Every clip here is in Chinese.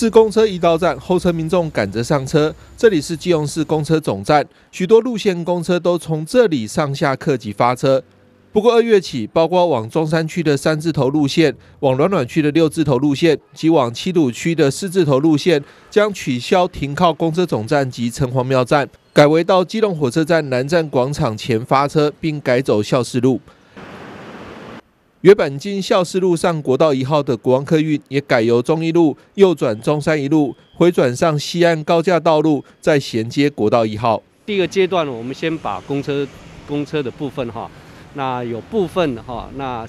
市公车一到站，候车民众赶着上车。这里是基隆市公车总站，许多路线公车都从这里上下客及发车。不过2月起，包括往中山区的3字头路线、往暖暖区的6字头路线及往七堵区的4字头路线，将取消停靠公车总站及城隍庙站，改为到基隆火车站南站广场前发车，并改走孝事路。原本经孝事路上国道1号的国光客运，也改由中一路右转中山一路，回转上西岸高架道路，再衔接国道1号。 第一个阶段，我们先把公车的部分哈，那有部分哈，那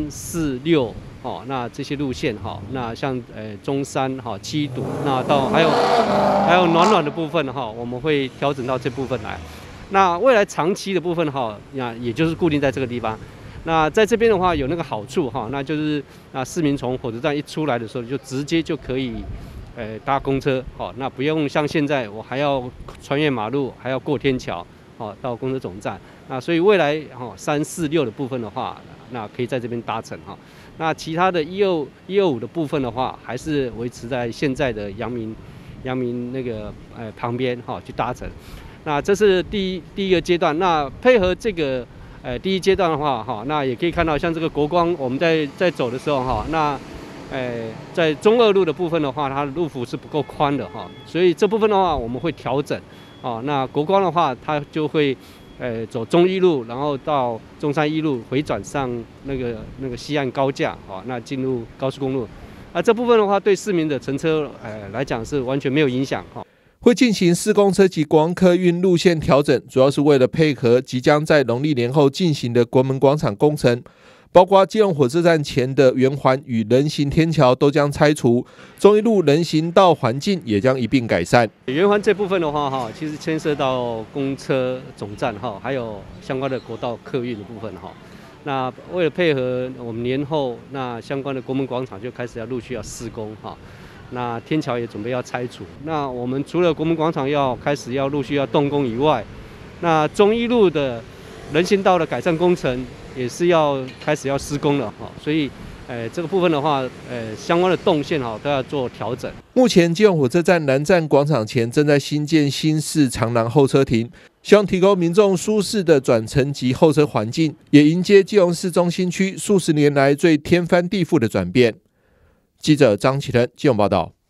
3、4、6哦，那这些路线哈，那像中山哈、七堵，那到还有暖暖的部分哈，我们会调整到这部分来。那未来长期的部分哈，那也就是固定在这个地方。那在这边的话有那个好处哈，那就是市民从火车站一出来的时候，就直接就可以搭公车，好，那不用像现在我还要穿越马路，还要过天桥，好，到公车总站。那所以未来3、4、6的部分的话，那可以在这边搭乘哈。那其他的125的部分的话，还是维持在现在的阳明那个旁边哈去搭乘。那这是第一个阶段。那配合这个第一阶段的话哈，那也可以看到像这个国光，我们在走的时候哈，那在中2路的部分的话，它的路幅是不够宽的哈，所以这部分的话我们会调整啊。那国光的话，它就会走中1路，然后到中山1路回转上那个西岸高架啊，那进入高速公路。这部分的话，对市民的乘车来讲是完全没有影响哈。 会进行市公车及国光客运路线调整，主要是为了配合即将在农历年后进行的国门广场工程，包括基隆火车站前的圆环与人行天桥都将拆除，中一路人行道环境也将一并改善。 圆环这部分的话其实牵涉到公车总站还有相关的国道客运的部分那为了配合我们年后，那相关的国门广场就开始陆续要施工那天桥也准备要拆除。那我们除了国门广场开始陆续要动工以外，那中一路的人行道的改善工程也是开始施工了所以这个部分的话，相关的动线都要做调整。 目前基隆火车站南站广场前正在新建新式长廊候车亭，希望提供民众舒适的转乘及候车环境，也迎接基隆市中心区数十年来最天翻地覆的转变。记者张启腾基隆报道。